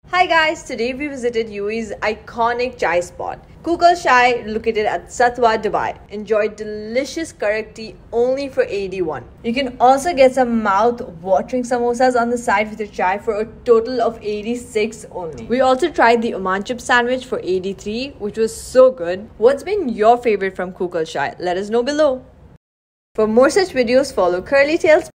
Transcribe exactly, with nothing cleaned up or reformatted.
Hi guys, today we visited U A E's iconic chai spot, Koukh Al Shay, located at Satwa, Dubai. Enjoy delicious Karak tea only for eighty-one. You can also get some mouth-watering samosas on the side with your chai for a total of eighty-six only. We also tried the Oman chip sandwich for eighty-three, which was so good. What's been your favorite from Koukh Al Shay? Let us know below. For more such videos, follow Curly Tails.